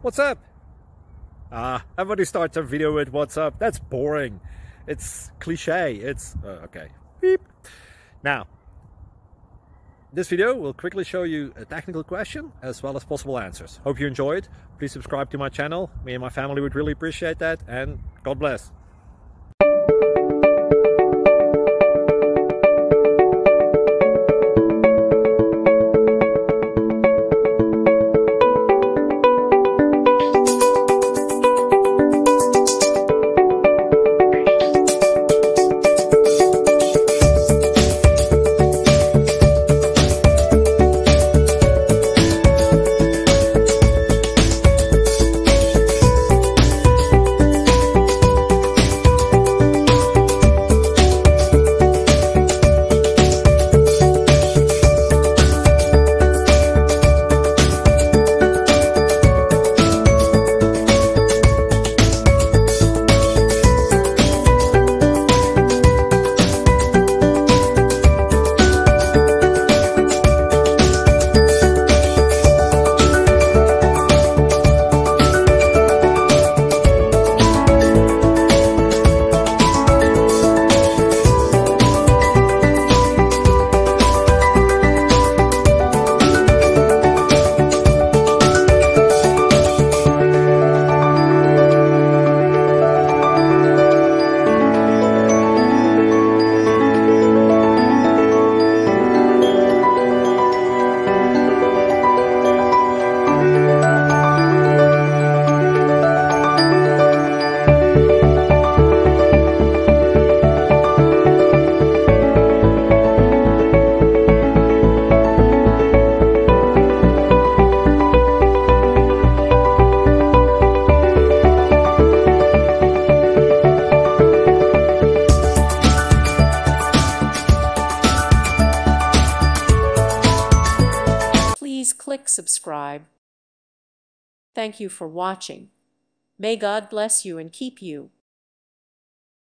What's up? Everybody starts a video with what's up. That's boring. It's cliche. It's okay. Beep. Now, this video will quickly show you a technical question as well as possible answers. Hope you enjoyed. Please subscribe to my channel. Me and my family would really appreciate that, and God bless. Please click subscribe. Thank you for watching. May God bless you and keep you.